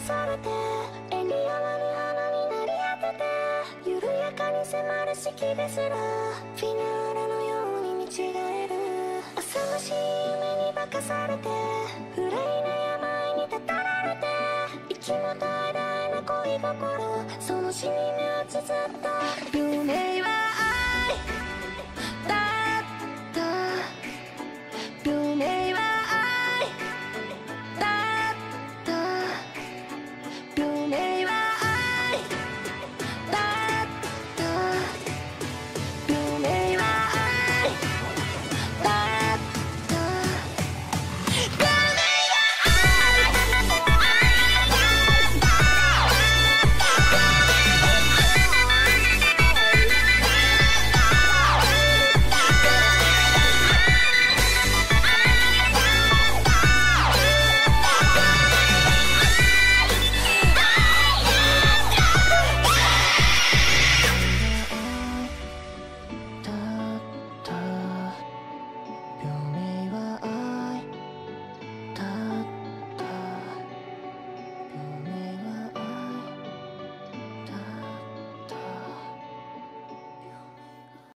されて絵に合わぬ花になり果てて緩やかに迫る四季ですらフィナーレのように見違える浅ましい夢に化かされて憂いな病にたたられて息も絶え絶えな恋心その死に目を綴った運命は愛